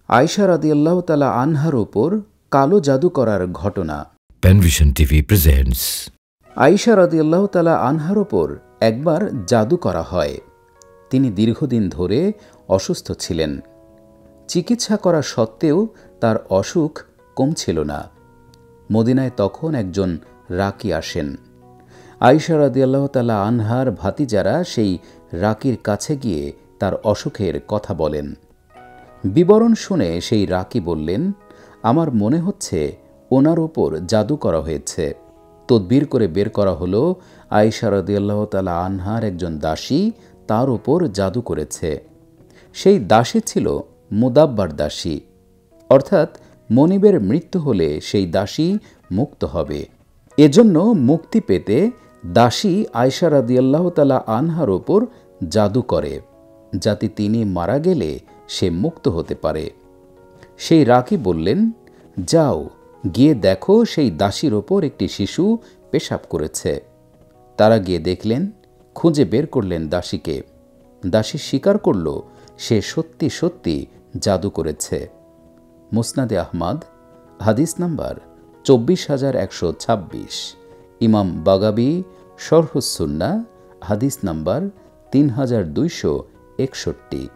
আয়েশা রাদিয়াল্লাহু তাআলা আনহার উপর কালো জাদু করার ঘটনা। পেনভিশন টিভি প্রেজেন্টস। আয়েশা রাদিয়াল্লাহু তাআলা আনহার উপর একবার জাদু করা হয়। তিনি দীর্ঘদিন ধরে অসুস্থ ছিলেন। চিকিৎসা করা সত্ত্বেও তার অসুখ কমছিল না। মদিনায় তখন একজন রাকি আসেন। আয়েশা রাদিয়াল্লাহু তাআলা আনহার ভাতিজারা সেই রাকির কাছে গিয়ে তার অসুখের কথা বলেন। বিবরণ শুনে সেই রাকি বললেন, আমার মনে হচ্ছে ওনার ওপর জাদু করা হয়েছে। তদবির করে বের করা হলো আয়েশা রাদিয়াল্লাহু তাআলা আনহার একজন দাসী তার ওপর জাদু করেছে। সেই দাসী ছিল মুদাব্বার দাসী, অর্থাৎ মনিবের মৃত্যু হলে সেই দাসী মুক্ত হবে। এজন্য মুক্তি পেতে দাসী আয়েশা রাদিয়াল্লাহু তাআলা আনহার ওপর জাদু করে, যাতে তিনি মারা গেলে সে মুক্ত হতে পারে। সেই রাকি বললেন, যাও গিয়ে দেখো সেই দাসীর ওপর একটি শিশু পেশাব করেছে। তারা গিয়ে দেখলেন, খুঁজে বের করলেন দাসীকে। দাসী স্বীকার করল সে সত্যি সত্যি জাদু করেছে। মুসনাদে আহমদ, হাদিস নাম্বার ২৪,১২৬। ইমাম বাগাবী, শরহুস সুন্নাহ, হাদিস নাম্বার ৩,২৬১।